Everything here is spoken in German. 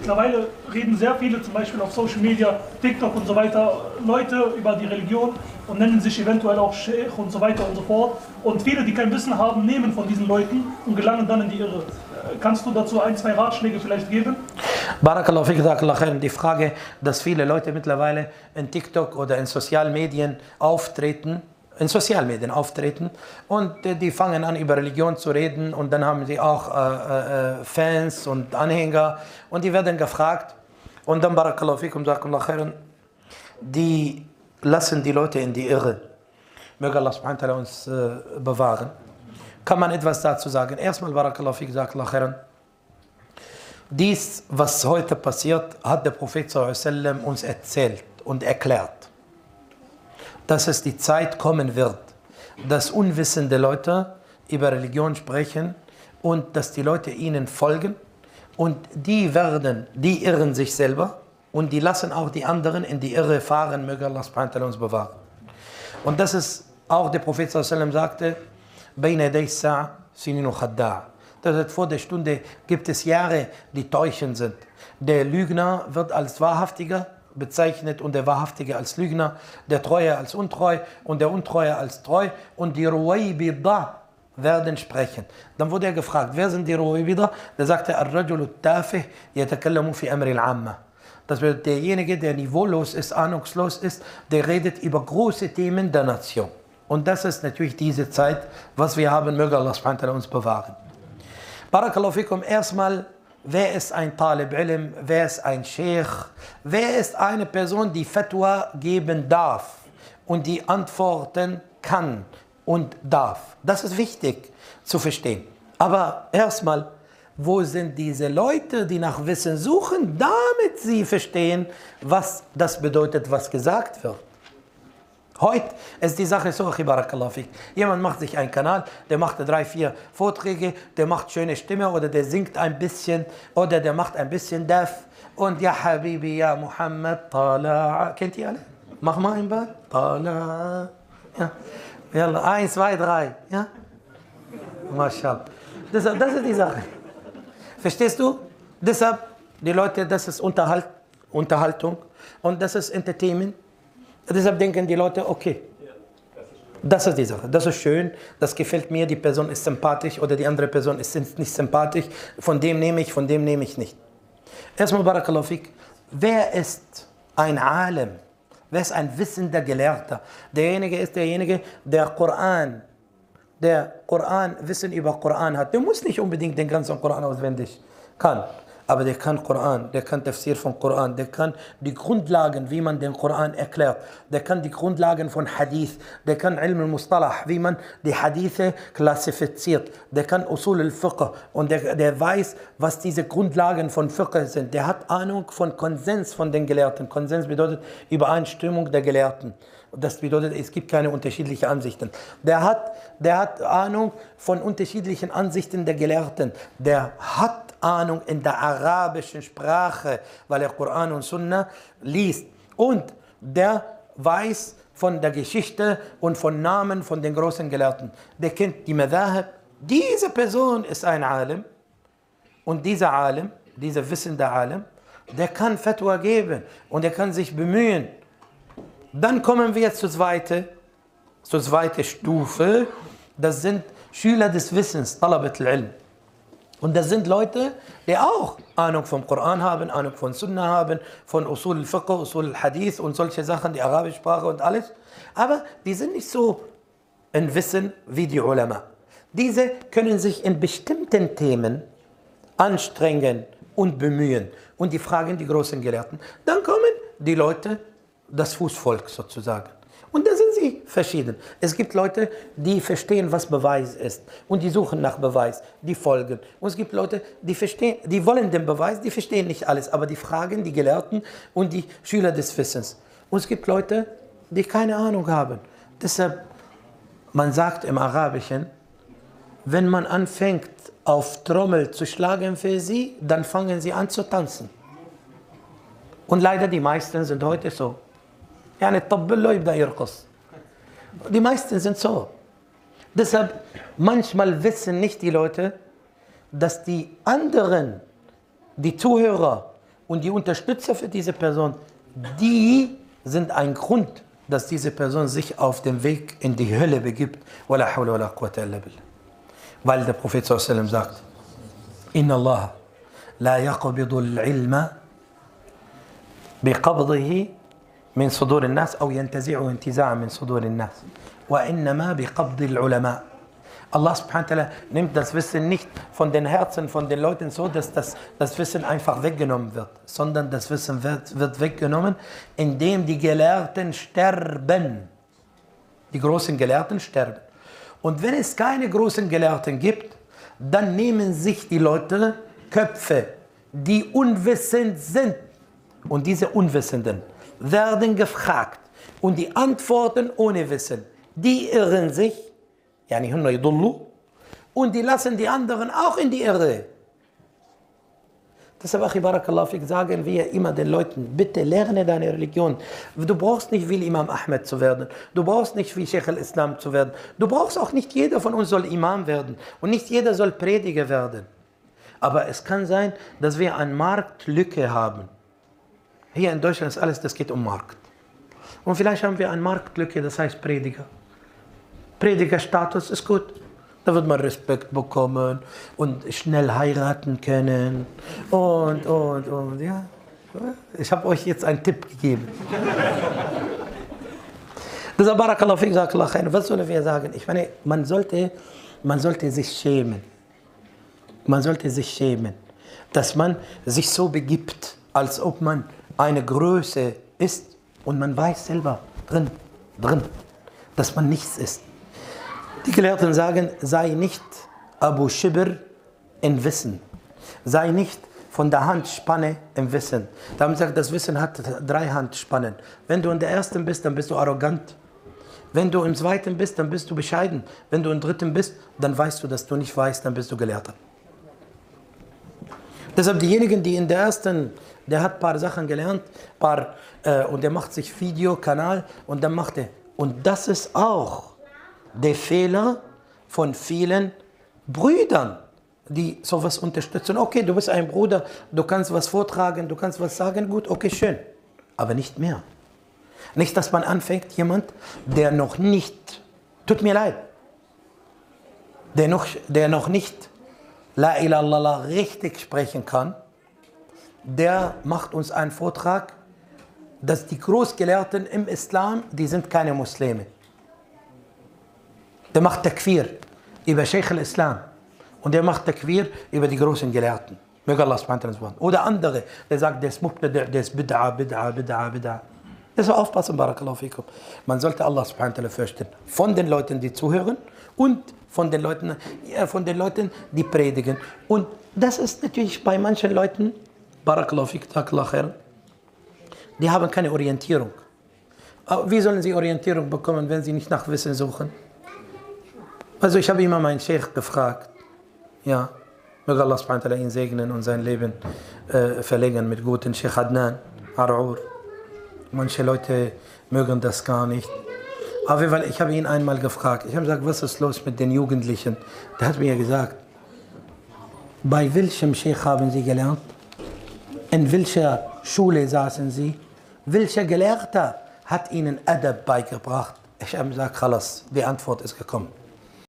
Mittlerweile reden sehr viele, zum Beispiel auf Social Media, TikTok und so weiter, Leute über die Religion und nennen sich eventuell auch Sheikh und so weiter und so fort. Und viele, die kein Wissen haben, nehmen von diesen Leuten und gelangen dann in die Irre. Kannst du dazu ein, zwei Ratschläge vielleicht geben? Barakallahu fik, Jazakallahu khairan. Die Frage, dass viele Leute mittlerweile in TikTok oder in sozialen Medien auftreten, und die fangen an über Religion zu reden und dann haben sie auch Fans und Anhänger und die werden gefragt und dann Barakallahu fikum, Jazakallahu khairan, die lassen die Leute in die Irre. Möge Allah subhanahu wa ta'ala uns bewahren. Kann man etwas dazu sagen? Erstmal Barakallahu fik, Jazakallahu khairan. Dies, was heute passiert, hat der Prophet sallallahu alaihi wasallam uns erzählt und erklärt, dass es die Zeit kommen wird, dass unwissende Leute über Religion sprechen und dass die Leute ihnen folgen und die irren sich selber und die lassen auch die anderen in die Irre fahren, möge Allah subhanahu wa ta'ala uns bewahren. Und das ist auch der Prophet sallallahu alaihi wasallam sagte, Bayna yaday as-sa'a sininu khadda'a. Das heißt, vor der Stunde gibt es Jahre, die täuschend sind. Der Lügner wird als Wahrhaftiger bezeichnet und der Wahrhaftige als Lügner, der Treue als untreu und der Untreue als treu und die Ruwaybida werden sprechen. Dann wurde er gefragt, wer sind die Ruwaybida? Da sagte Ar-Rajulu Tafih yatakallamu fi amri al-Amma. Das bedeutet, derjenige, der niveaulos ist, ahnungslos ist, der redet über große Themen der Nation. Und das ist natürlich diese Zeit, was wir haben, möge Allah subhanahu wa ta'ala uns bewahren. Barakallahu fikum, erstmal, wer ist ein Talib Ilm, wer ist ein Sheikh, wer ist eine Person, die Fatwa geben darf und die antworten kann und darf. Das ist wichtig zu verstehen. Aber erstmal, wo sind diese Leute, die nach Wissen suchen, damit sie verstehen, was das bedeutet, was gesagt wird. Heute ist die Sache so, Barakallahu fik. Jemand macht sich einen Kanal, der macht 3, 4 Vorträge, der macht schöne Stimme oder der singt ein bisschen oder der macht ein bisschen Daf und ja Habibi, ja Muhammad, Tala'a. Kennt ihr alle? Mach mal ein Bad. Tala'a. Ja. Yalla, 1, 2, 3. Ja? MashaAllah. Das ist die Sache. Verstehst du? Deshalb, die Leute, das ist Unterhaltung und das ist Entertainment. Deshalb denken die Leute, okay, das ist die Sache, das ist schön, das gefällt mir, die Person ist sympathisch oder die andere Person ist nicht sympathisch, von dem nehme ich nicht. Erstmal Barakallahu fik, wer ist ein Alim? Wer ist ein wissender Gelehrter? Derjenige ist derjenige, der Wissen über Koran hat. Der muss nicht unbedingt den ganzen Koran auswendig kann. Aber der kann Koran, der kann Tafsir von Koran, der kann die Grundlagen, wie man den Koran erklärt, der kann die Grundlagen von Hadith, der kann Ilm al-Mustalah, wie man die Hadithe klassifiziert, der kann Usul al-Fiqh und der weiß, was diese Grundlagen von Fiqh sind. Der hat Ahnung von Konsens von den Gelehrten. Konsens bedeutet Übereinstimmung der Gelehrten. Das bedeutet, es gibt keine unterschiedlichen Ansichten. Der hat Ahnung von unterschiedlichen Ansichten der Gelehrten. Der hat Ahnung in der arabischen Sprache, weil er Koran und Sunna liest. Und der weiß von der Geschichte und von Namen von den großen Gelehrten. Der kennt die Madhahib. Diese Person ist ein Alim. Und dieser Alim, dieser wissende Alim, der kann Fatwa geben und der kann sich bemühen. Dann kommen wir zur zweiten Stufe. Das sind Schüler des Wissens, Talabat al-Ilm. Und das sind Leute, die auch Ahnung vom Koran haben, Ahnung von Sunna haben, von Usul al-Fiqh, Usul al-Hadith und solche Sachen, die arabische Sprache und alles. Aber die sind nicht so in Wissen wie die Ulama. Diese können sich in bestimmten Themen anstrengen und bemühen. Und die fragen die großen Gelehrten. Dann kommen die Leute, das Fußvolk sozusagen. Und da sind sie verschieden. Es gibt Leute, die verstehen, was Beweis ist. Und die suchen nach Beweis, die folgen. Und es gibt Leute, die wollen den Beweis, die verstehen nicht alles. Aber die fragen die Gelehrten und die Schüler des Wissens. Und es gibt Leute, die keine Ahnung haben. Deshalb, man sagt im Arabischen, wenn man anfängt, auf Trommel zu schlagen für sie, dann fangen sie an zu tanzen. Und leider die meisten sind heute so. Die meisten sind so. Deshalb, manchmal wissen nicht die Leute, dass die anderen, die Zuhörer, und die Unterstützer für diese Person, die sind ein Grund, dass diese Person sich auf den Weg in die Hölle begibt. Wala hawla wala quwwata illa billah. Weil der Prophet sallallahu alaihi wasallam sagt, Inna Allah la yaqbidu al-ilma biqabdihi min sudur al-nas aw yantazi'u intiza'an min sudur al-nas wa innama biqabdi al-ulama. Allah subhanahu wa ta'ala nimmt das Wissen nicht von den Herzen von den Leuten so, dass das Wissen einfach weggenommen wird, sondern das Wissen wird weggenommen, indem die Gelehrten sterben. Die großen Gelehrten sterben. Und wenn es keine großen Gelehrten gibt, dann nehmen sich die Leute Köpfe, die unwissend sind. Und diese Unwissenden werden gefragt und die antworten ohne Wissen. Die irren sich, yani hunna yudullu, und die lassen die anderen auch in die Irre. Deshalb, Achi Barakallahu fik, sagen wir immer den Leuten, bitte lerne deine Religion. Du brauchst nicht wie Imam Ahmed zu werden. Du brauchst nicht wie Sheikh al-Islam zu werden. Du brauchst auch nicht jeder von uns soll Imam werden. Und nicht jeder soll Prediger werden. Aber es kann sein, dass wir eine Marktlücke haben. Hier in Deutschland ist alles, das geht um Markt. Und vielleicht haben wir eine Marktlücke, das heißt Prediger. Predigerstatus ist gut. Da wird man Respekt bekommen und schnell heiraten können und ja. Ich habe euch jetzt einen Tipp gegeben. Deshalb Barakallahu fik, Jazakallahu khair. Was sollen wir sagen? Ich meine, man sollte sich schämen. Man sollte sich schämen, dass man sich so begibt, als ob man eine Größe ist und man weiß selber drin, dass man nichts ist. Die Gelehrten sagen, sei nicht Abu Shibr in Wissen. Sei nicht von der Handspanne im Wissen. Da haben sie gesagt, das Wissen hat 3 Handspannen. Wenn du in der ersten bist, dann bist du arrogant. Wenn du im zweiten bist, dann bist du bescheiden. Wenn du im dritten bist, dann weißt du, dass du nicht weißt, dann bist du Gelehrter. Deshalb diejenigen, die in der ersten, der hat ein paar Sachen gelernt, und der macht sich Videokanal und dann macht er. Und das ist auch der Fehler von vielen Brüdern, die sowas unterstützen. Okay, du bist ein Bruder, du kannst was vortragen, du kannst was sagen, gut, okay, schön. Aber nicht mehr. Nicht, dass man anfängt, jemand, der noch nicht, tut mir leid, der noch nicht La ilaha illallah richtig sprechen kann, der macht uns einen Vortrag, dass die Großgelehrten im Islam, die sind keine Muslime. Der macht Takfir über Sheikh al-Islam und der macht Takfir über die großen Gelehrten. Möge Allah subhanahu wa ta'ala. Oder andere, der sagt, der ist Mubtada', der ist Bid'a. Deshalb aufpassen, Barakallahu fikum. Man sollte Allah subhanahu wa ta'ala fürchten. Von den Leuten, die zuhören und von den Leuten, die predigen. Und das ist natürlich bei manchen Leuten, Barakallahu fikum, die haben keine Orientierung. Wie sollen sie Orientierung bekommen, wenn sie nicht nach Wissen suchen? Also ich habe immer meinen Sheikh gefragt, ja, möge Allah subhanahu wa ta'ala ihn segnen und sein Leben verlängern mit guten Sheikh Adnan Ar'ur. Manche Leute mögen das gar nicht. Aber weil ich habe ihn einmal gefragt, ich habe gesagt, was ist los mit den Jugendlichen? Der hat mir gesagt, bei welchem Sheikh haben Sie gelernt? In welcher Schule saßen Sie? Welcher Gelehrter hat Ihnen Adab beigebracht? Ich habe gesagt, Khalas, die Antwort ist gekommen.